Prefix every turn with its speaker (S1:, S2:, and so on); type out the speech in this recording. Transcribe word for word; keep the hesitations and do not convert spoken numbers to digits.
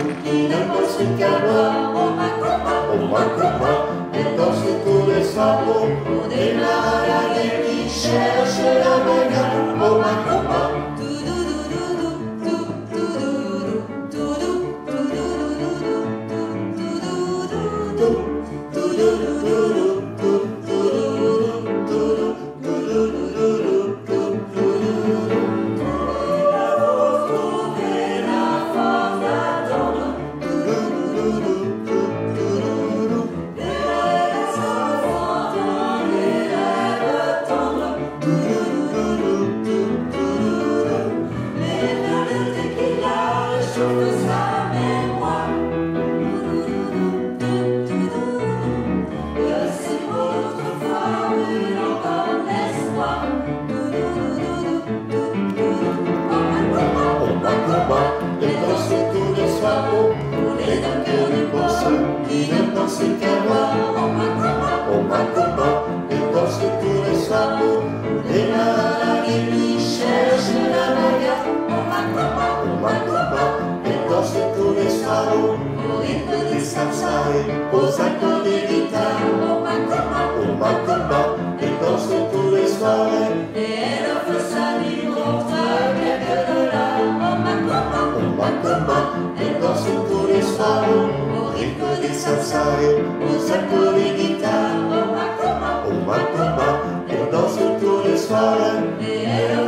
S1: qui ne pense qu'à boire. Oh Macumba, oh Macumba, elle danse tous les soirs pour des malades qui cherchent la bagarre. Oh Macumba. Elle danse tous les soirs pour les danseurs du poisson qui ne pensent qu'à boire. Oh Macumba, elle danse tous les soirs pour les malades qui cherchent la bagarre. Oh Macumba, elle danse tous les soirs au rythme des salsas et aux accords des guitares. Oh Macumba, elle danse tous les soirs et elle offre sa vie contre quelques dollars. Oh Macumba, elle danse tous les soirs au rythme des salsas et aux accords des guitares. Oh Macumba, elle danse tous les soirs et elle